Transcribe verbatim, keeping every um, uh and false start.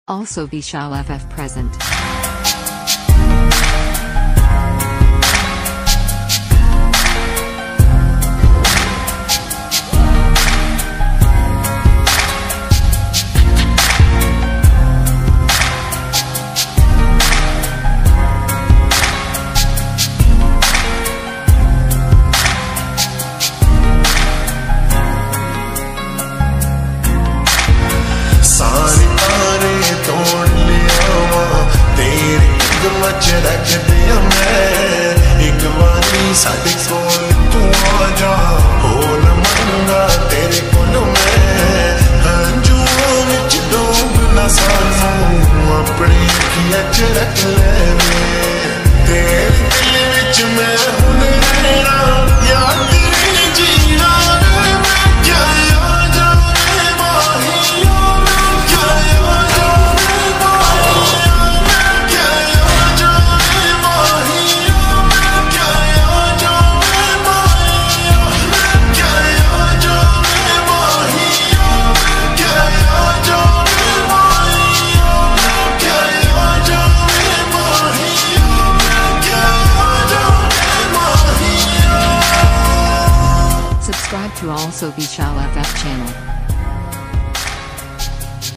Also Vishal F F present. सारे तारे तोड़ लिया वा तेरे कदम च रख दिया मैं एक बारी साडे कोल तू आ जा हो न मंगा तेरे कोल मैं हंजुओं विच डूब ना सानू अपनी अखियां च रख ले तेरे दिल विच मैं हुण रहना यार तेरे जीना Subscribe to Also Vishal F F channel.